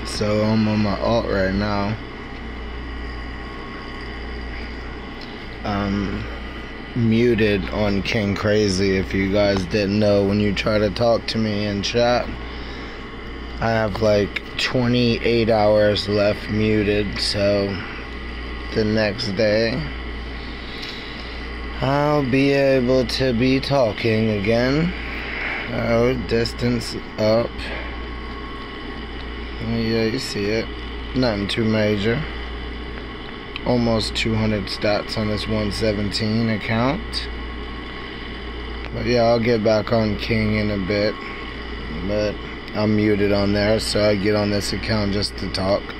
So I'm on my alt right now. Muted on King Crazy. If you guys didn't know, when you try to talk to me in chat, I have like 28 hours left muted, so the next day I'll be able to be talking again. Oh, distance up. Yeah, you see it. Nothing too major. Almost 200 stats on this 117 account. But yeah, I'll get back on King in a bit. But I'm muted on there, so I get on this account just to talk.